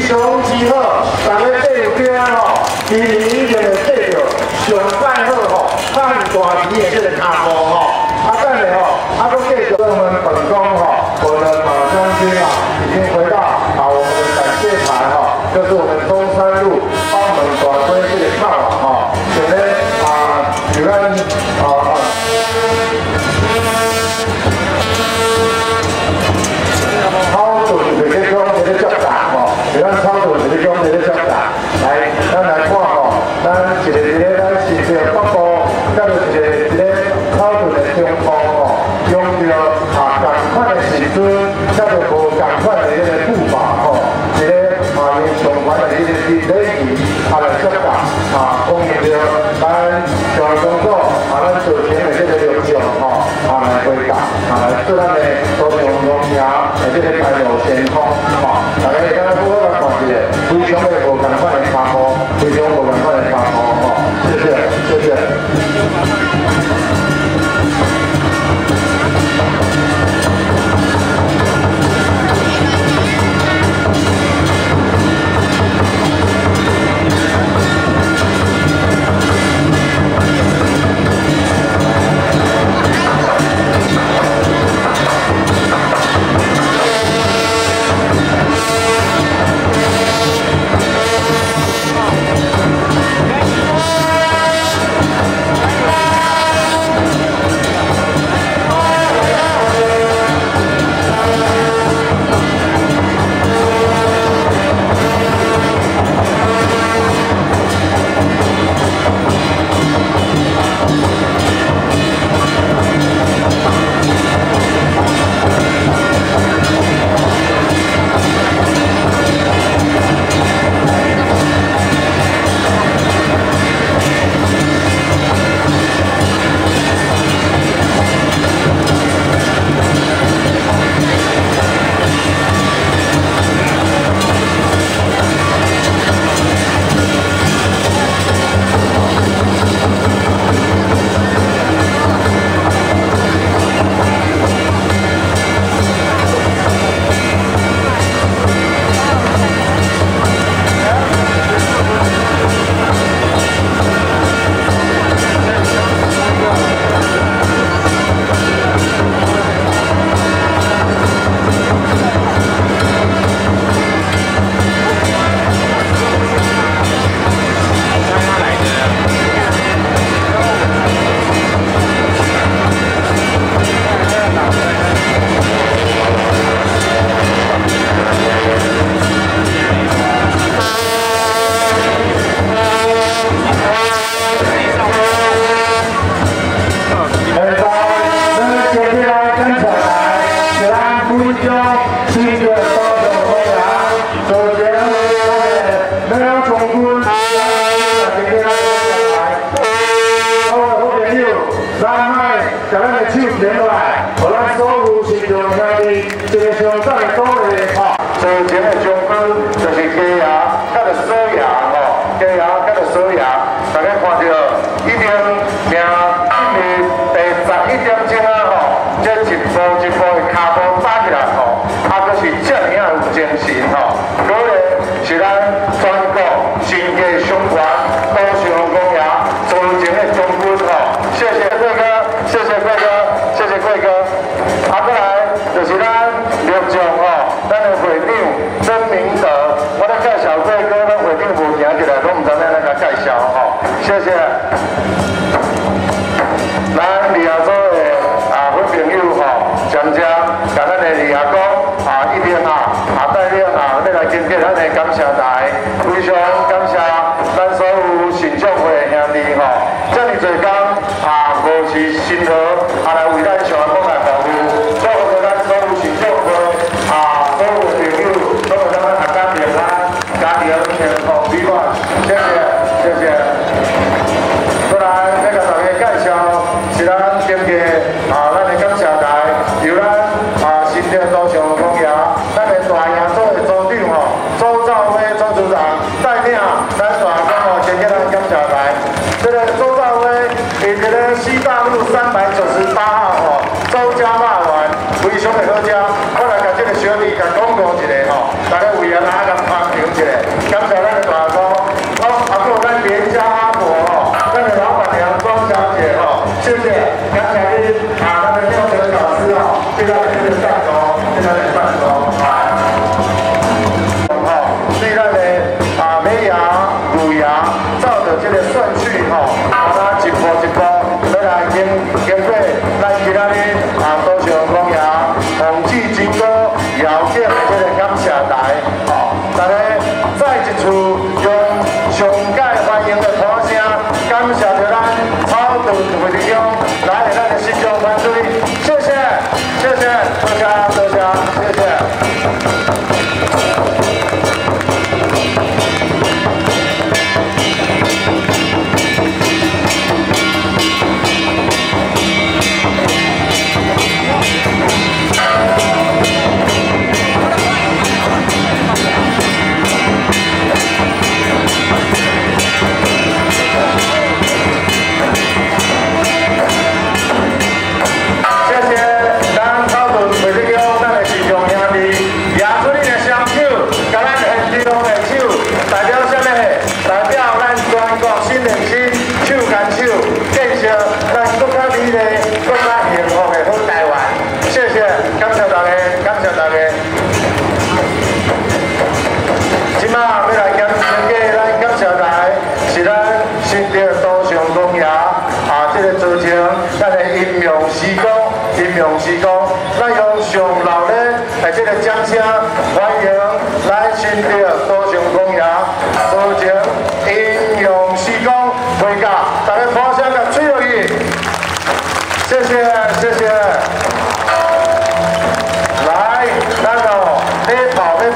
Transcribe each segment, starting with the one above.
常之好，大家缀着叫吼，2021年就缀着上摆好吼，汉大鱼的这个脚步吼，等下吼，搁继续我们本宫吼，我的马将军啊，已经回到我们的感谢台哈，就是我们中山路帮我们大推这个唱哈，现在有咱超准的这种的作答吼，有咱超准的这种的作答，来，咱来看吼，咱一个咱是这个北部，再就一个超准的中部吼，用着同款的时阵，再就无同款的这个步伐吼，一个用上款的这个礼仪来作答，讲明着咱上工作咱做钱的这个流程吼，来回答，来做咱的多种农业的这个财务健康吼，大家今仔好好来看一下，非常的无同款的脚步，非常无同款的脚步吼，谢谢，谢谢。周兆辉周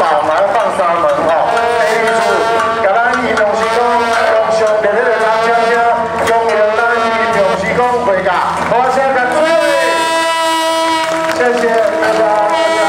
宝来放三门吼，第一次，甲咱宜良市公用上热烈的掌声声，恭迎咱宜良市公回家，我先感谢，谢谢大家，大家。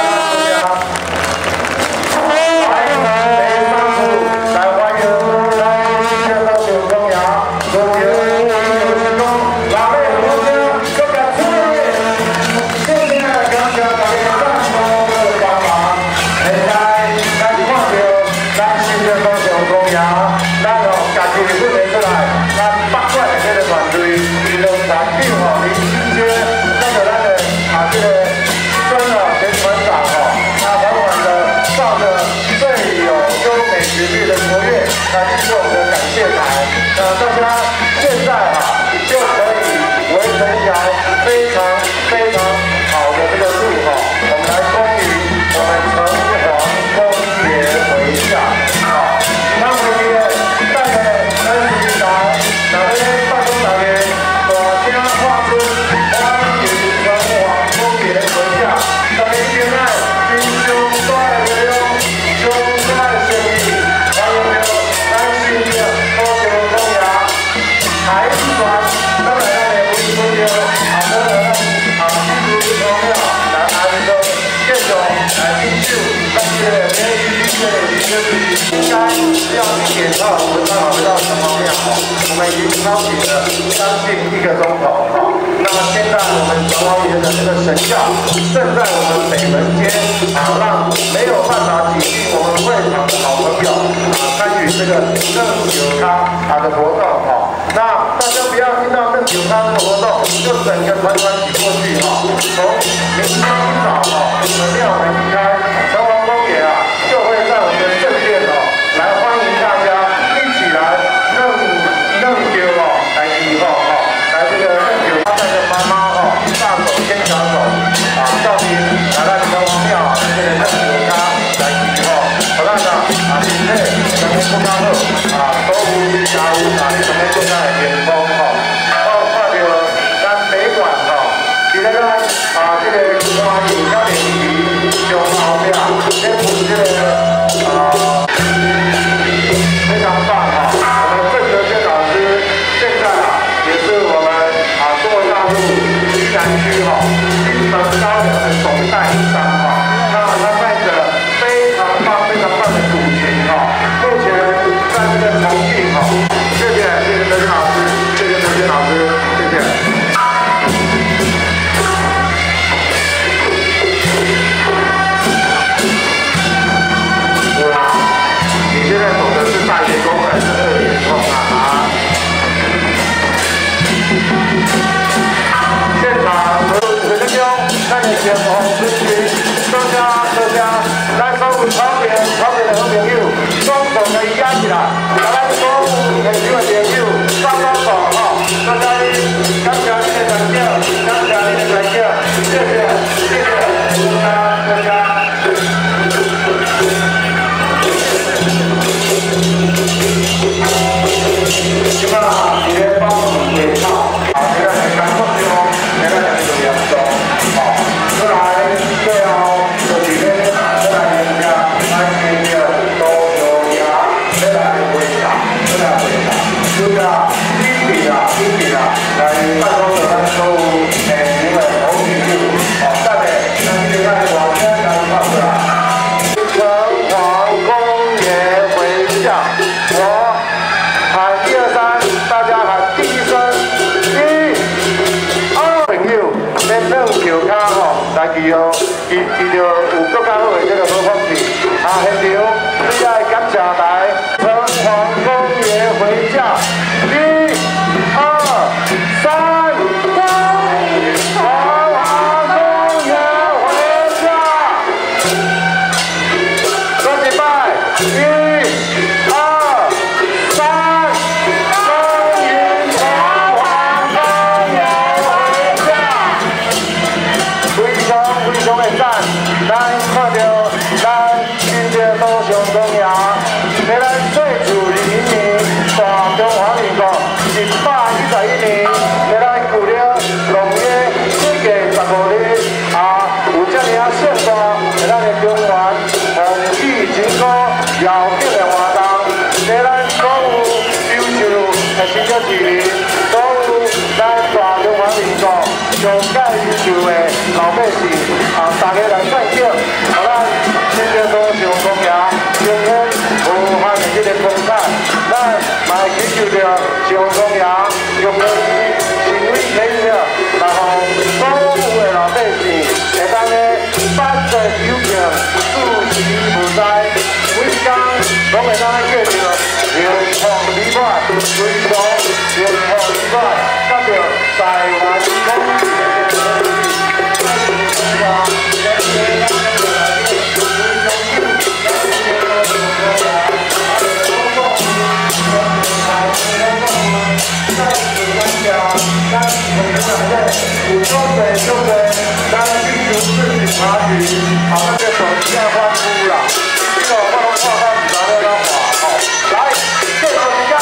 来，第三次来欢迎咱新店高雄公园，恭迎宜良市公老妹好声，各感谢，谢谢感谢大家赞助的帮忙。现在咱看到咱新店高雄公园，咱哦家己训练出来，咱北管的这个团队，伊就团长吼，林新街，跟着咱的这个孙前团长吼，缓缓的照着最有优美旋律的国乐来进入我们的感谢台。大家现在就可以围成一条非常非常好的这个路吼，我们来恭迎我们城隍公爷回家。好，那我们也带着咱市台，那边办公大员大声喊出欢迎城隍公爷回家。大家现在心胸大的力量，胸大的诚意，欢迎着咱新的高雄公园海船，当然咱的维护着咱新竹公庙来安装建筑来进修咱这个美丽的应该要去检查我们刚好回到城隍庙我们已经操起了将近1个钟头那么现在我们城隍爷的这个神教正在我们北门街让没有办法挤进我们会场的好朋友参与这个正酒咖的活动那大家不要听到正酒咖这个活动就整个团挤过去从明天一早我们庙门一开，城隍公爷就会在我们的正殿来欢迎大家一起来弄酒来以后来这个弄酒他带着妈妈大手牵小手照明来到城隍庙这个弄酒咖来以后，好咱今日咱们不刚好都有家务你怎么做在员工看到咱北馆其实咱这个花艺较联谊上后壁咧附这个非常棒我们郑德健老师现在也是我们中国大陆西南区金门高粱的总代理商那他带着非常棒的古琴目前在这个重庆谢谢德健老师，谢谢德健老师，谢谢。你现在走的是大爷公还是二爷公现场所有水师兄，那你前往咨询，大家来所有旁边的好朋友，双手可以压起来，来所有的朋友，帮大家感谢你的感谢，谢谢大家。今晚也帮我们介绍，现在很感动的现在很有严重，出来最后就是咧，再来人家来新的高雄呀，再来回答，就这样一笔来办公室咱所有因为好朋友，等下咱这个往前来放出来，城隍公爷回家，我。喊1、2、3，大家喊第一声1、2，朋友，咱弄球卡来记伊就有更加好的这个好风气。现场最爱感谢台城隍公爷回家，1、2、3，城隍公爷回家，说几拜，1、2。咱看到咱新的高雄公园，在咱最主人民大中华民国111年，在咱旧了农业世界15日有这么盛大，在咱的中原红旗旗成果遥远的活动，给咱所有优秀的成就市民，所有咱大中华民国上界优秀的老百姓，大家来赞赏，互咱新竹岛上公爷呈现无限的这个光彩。咱嘛会祈求着上公爷用着神威体了，来互所有的老百姓会当咧百岁有命，四时无灾，每天拢会当咧过着幸福美满、随从幸福美满，甲着台湾公益的有多水就对，咱必须自己查询，那个手机要欢呼啦！这个我拢看到是咱咧讲话吼，来，这个时间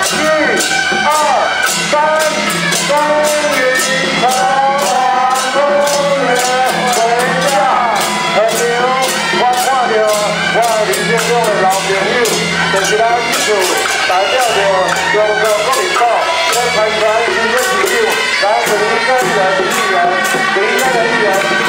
1、2、3，终于成功公园回家。很牛，我看到我人生中的老朋友，就是咱艺术代表着中国国民党，在参选新的市长。来，我们应该是来议员，我应该来议员。